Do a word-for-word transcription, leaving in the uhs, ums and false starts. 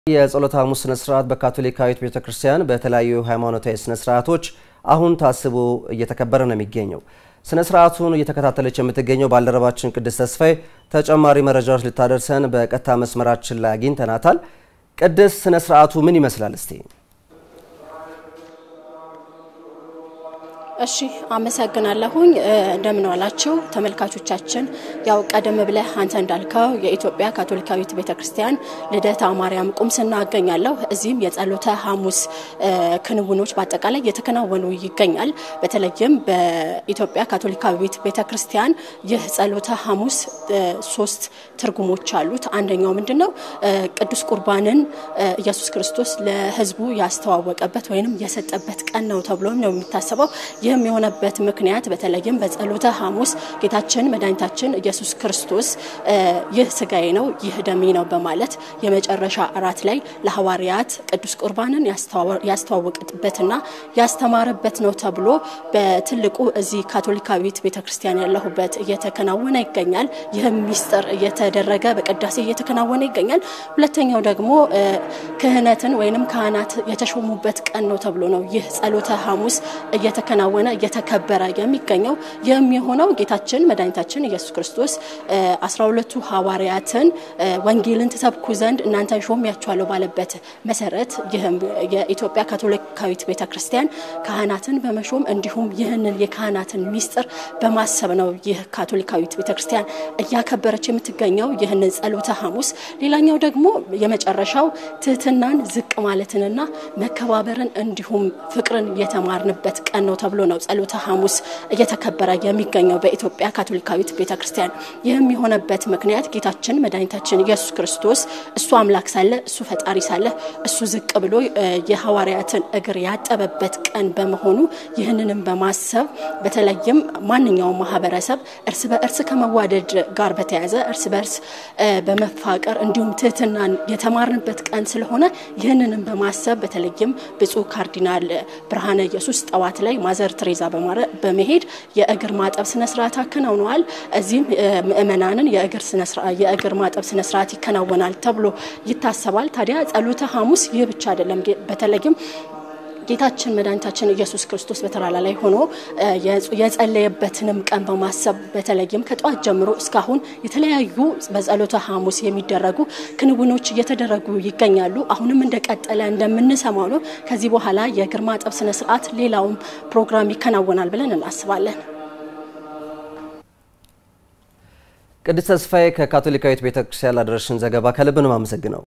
የጸሎተ ሐሙስ ስነ ስርዓት በካቶሊካዊት ቤተክርስቲያን በተለያዩ ሃይማኖታዊ ስነ ስርዓቶች አሁን ታስቦ እየተከበረ ነው የሚገኘው። ስነ ስርዓቱን እየተከታተለች የምትገኘው ባልደረባችን ቅድስት ተስፋዬ ተጨማሪ መረጃዎች ልታደርሰን በቀጥታ መስመራችን ላይ አግኝተናታል። ቅድስት ስነ ስርዓቱ ምን ይመስላል እስቲ? እሺ አመሰግናለሁኝ እንደምን ዋላችሁ ተመልካቾቻችን። ያው ቀደም ብለህ አንተ እንዳልከው የኢትዮጵያ ካቶሊካዊት ቤተክርስቲያን ልደታ ማርያም ቁምስና አገኛለሁ። እዚህም የጸሎተ ሐሙስ ክንውኖች በአጠቃላይ የተከናወኑ ይገኛል። በተለይም በኢትዮጵያ ካቶሊካዊት ቤተክርስቲያን ይህ ጸሎተ ሐሙስ ሶስት ትርጉሞች አሉት። አንደኛው ምንድነው? ቅዱስ ቁርባንን ኢየሱስ ክርስቶስ ለሕዝቡ ያስተዋወቀበት ወይንም የሰጠበት ቀን ነው ተብሎ ነው የሚታሰበው። ይህም የሆነበት ምክንያት በተለይም በጸሎተ ሐሙስ ጌታችን መድኃኒታችን ኢየሱስ ክርስቶስ ይህ ስጋዬ ነው ይህ ደሜ ነው በማለት የመጨረሻ አራት ላይ ለሐዋርያት ቅዱስ ቁርባንን ያስተዋወቀበትና ያስተማረበት ነው ተብሎ በትልቁ እዚህ ካቶሊካዊት ቤተክርስቲያን ያለሁበት እየተከናወነ ይገኛል። ይህም ሚስጥር እየተደረገ በቅዳሴ እየተከናወነ ይገኛል። ሁለተኛው ደግሞ ክህነትን ወይንም ካህናት የተሾሙበት ቀን ነው ተብሎ ነው ይህ ጸሎተ ሐሙስ እየተከናወነ እየተከበረ የሚገኘው። የሚሆነው ጌታችን መድኃኒታችን ኢየሱስ ክርስቶስ አስራ ሁለቱ ሐዋርያትን ወንጌልን ተሰብኩ ዘንድ እናንተ ሾሚያችኋለሁ ባለበት መሰረት ይህም የኢትዮጵያ ካቶሊካዊት ቤተክርስቲያን ካህናትን በመሾም እንዲሁም ይህንን የካህናትን ሚስጥር በማሰብ ነው ይህ ካቶሊካዊት ቤተክርስቲያን እያከበረች የምትገኘው ይህንን ጸሎተ ሐሙስ። ሌላኛው ደግሞ የመጨረሻው ትህትናን ዝቅ ማለትንና መከባበርን እንዲሁም ፍቅርን የተማርንበት ቀን ነው ተብሎ ነው ጸሎተ ሐሙስ እየተከበረ የሚገኘው በኢትዮጵያ ካቶሊካዊት ቤተክርስቲያን። ይህም የሆነበት ምክንያት ጌታችን መድኃኒታችን ኢየሱስ ክርስቶስ እሱ አምላክ ሳለ እሱ ፈጣሪ ሳለ እሱ ዝቅ ብሎ የሐዋርያትን እግር ያጠበበት ቀን በመሆኑ ይህንንም በማሰብ በተለይም ማንኛውም ማህበረሰብ እርስ በእርስ ከመዋደድ ጋር በተያያዘ እርስ በእርስ በመፋቀር እንዲሁም ትህትናን የተማርንበት ቀን ስለሆነ ይህንንም በማሰብ በተለይም ብፁዕ ካርዲናል ብርሃነ ኢየሱስ ጠዋት ላይ ማዘር ትሬዛ በመሄድ የእግር ማጠብ ስነ ስርዓት አከናውነዋል። እዚህም ምእመናንን የእግር ስነ ስርዓት የእግር ማጠብ ስነ ስርዓት ይከናወናል ተብሎ ይታሰባል። ታዲያ ጸሎተ ሐሙስ ይህ ብቻ አይደለም። በተለይም ጌታችን መድኃኒታችን ኢየሱስ ክርስቶስ በተራራ ላይ ሆኖ የጸለየበትንም ቀን በማሰብ በተለይም ከጧት ጀምሮ እስካሁን የተለያዩ በጸሎተ ሐሙስ የሚደረጉ ክንውኖች እየተደረጉ ይገኛሉ። አሁንም እንደቀጠለ እንደምንሰማው ነው። ከዚህ በኋላ የእግር ማጠብ ስነ ስርዓት ሌላውም ፕሮግራም ይከናወናል ብለን እናስባለን። ቅድስት ተስፋዬ ከካቶሊካዊት ቤተክርስቲያን ላደረሽን ዘገባ ከልብ ነው የማመሰግነው።